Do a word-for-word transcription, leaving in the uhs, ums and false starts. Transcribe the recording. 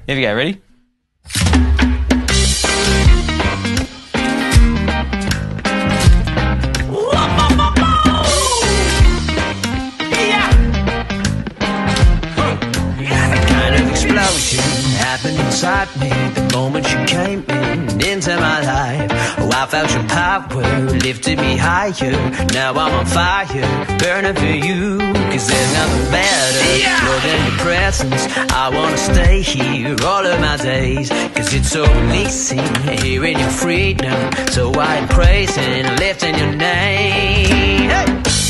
Here we go, ready? Happened inside me the moment you came in into my life. Oh, I felt your power, lifted me higher. Now I'm on fire, burning for you. Cause there's nothing better, yeah, more than your presence. I wanna stay here all of my days. Cause it's so releasing, hearing your freedom. So I'm praising, lifting your name. Hey!